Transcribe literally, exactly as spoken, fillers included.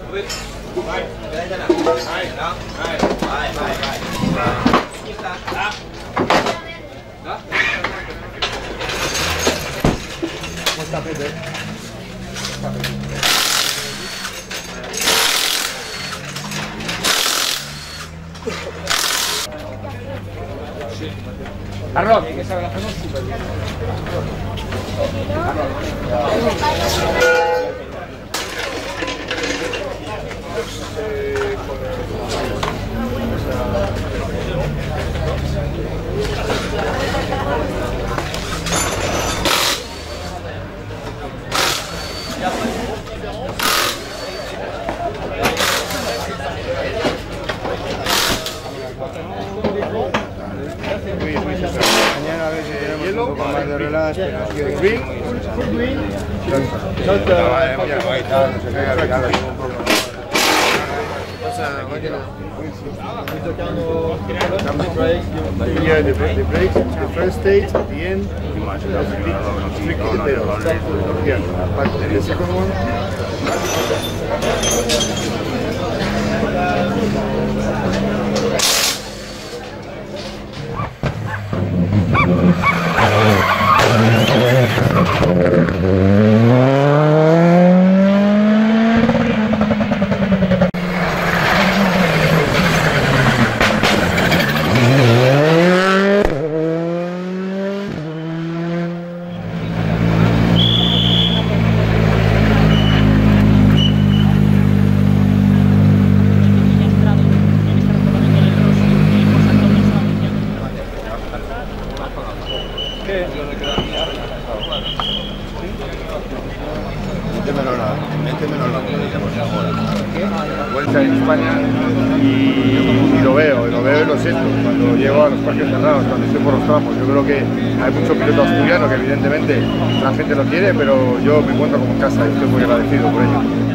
Vai, vai, vai, vai, vai. Tá? Tá? Como está, Pedro? Carlos, que sabe la zona súper bien. Mañana a ver si tenemos un poco más de relax, pero aquí de green, green, no te va no se caiga al final, ningún problema. Yeah, the, the brakes, the first stage at the end, strict to the pedal. Yeah, but the second one. Métemelo en la bolilla, por favor. Vuelta en España y, y lo veo, y lo veo y lo siento. Cuando llego a los parques cerrados, cuando estoy por los tramos, yo creo que hay mucho piloto asturiano que evidentemente la gente lo quiere, pero yo me encuentro como en casa y estoy muy agradecido por ello.